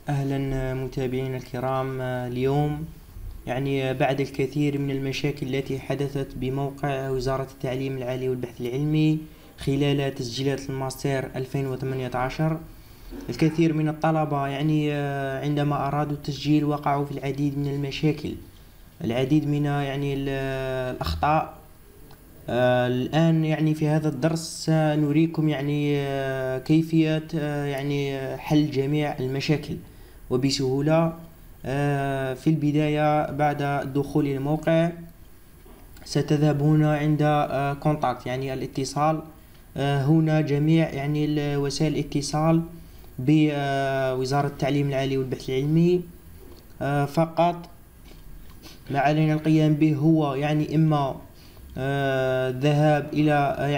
أهلا متابعينا الكرام. اليوم بعد الكثير من المشاكل التي حدثت بموقع وزارة التعليم العالي والبحث العلمي خلال تسجيلات الماستر 2018، الكثير من الطلبة عندما أرادوا التسجيل وقعوا في العديد من المشاكل، العديد من الأخطاء. الآن في هذا الدرس سنريكم كيفية حل جميع المشاكل وبسهولة. في البداية بعد الدخول إلى الموقع ستذهبون عند كونتاكت الاتصال. هنا جميع وسائل الاتصال بوزارة التعليم العالي والبحث العلمي. فقط ما علينا القيام به هو إما الذهاب إلى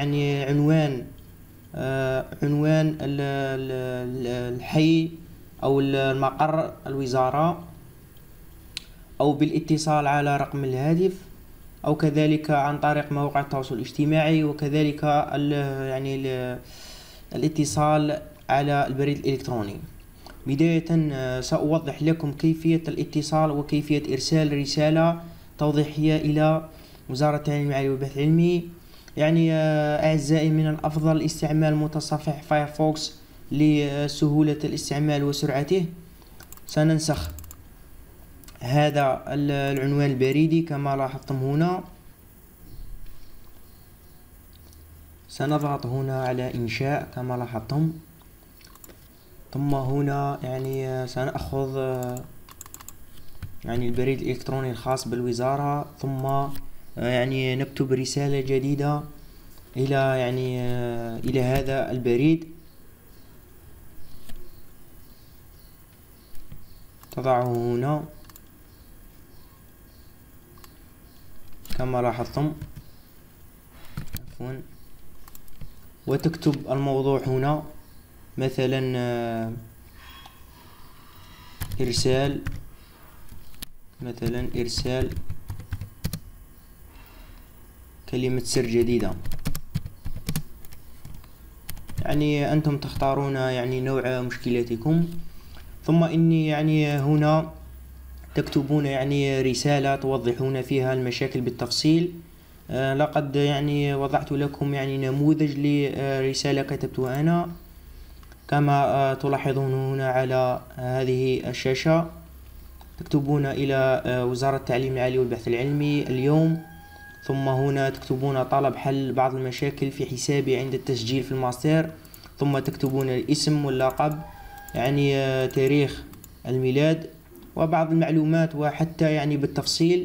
عنوان الحي أو المقر الوزارة، أو بالاتصال على رقم الهاتف، أو كذلك عن طريق مواقع التواصل الاجتماعي، وكذلك الاتصال على البريد الإلكتروني. بداية سأوضح لكم كيفية الاتصال وكيفية إرسال رسالة توضيحية إلى وزارة التعليم العالي والبحث العلمي. أعزائي، من الأفضل استعمال متصفح فايرفوكس لسهولة الاستعمال وسرعته. سننسخ هذا العنوان البريدي كما لاحظتم هنا، سنضغط هنا على إنشاء كما لاحظتم، ثم هنا سنأخذ البريد الإلكتروني الخاص بالوزارة، ثم نكتب رسالة جديدة إلى هذا البريد. تضعه هنا كما لاحظتم، وتكتب الموضوع هنا، مثلا إرسال كلمة سر جديدة. أنتم تختارون نوع مشكلتكم، ثم إني هنا تكتبون رسالة توضحون فيها المشاكل بالتفصيل. لقد وضعت لكم نموذج لرسالة كتبتها أنا كما تلاحظون هنا على هذه الشاشة. تكتبون إلى وزارة التعليم العالي والبحث العلمي اليوم، ثم هنا تكتبون طلب حل بعض المشاكل في حسابي عند التسجيل في الماستر، ثم تكتبون الاسم واللقب، تاريخ الميلاد وبعض المعلومات، وحتى بالتفصيل،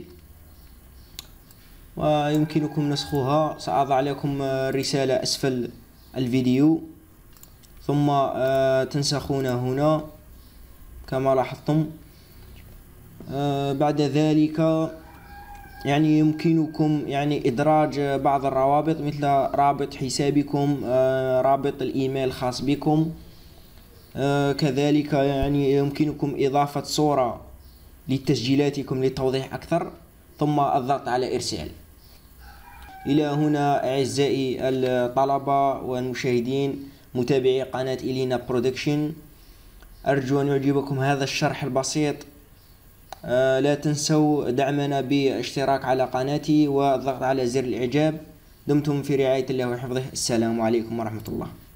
ويمكنكم نسخها. سأضع لكم الرسالة أسفل الفيديو، ثم تنسخون هنا كما لاحظتم. بعد ذلك يمكنكم إدراج بعض الروابط، مثل رابط حسابكم، رابط الإيميل الخاص بكم. كذلك يمكنكم إضافة صورة لتسجيلاتكم للتوضيح أكثر، ثم الضغط على إرسال. إلى هنا أعزائي الطلبة والمشاهدين متابعي قناة إلينا برودكشن، أرجو أن يعجبكم هذا الشرح البسيط. لا تنسوا دعمنا بالاشتراك على قناتي والضغط على زر الإعجاب. دمتم في رعاية الله وحفظه. السلام عليكم ورحمة الله.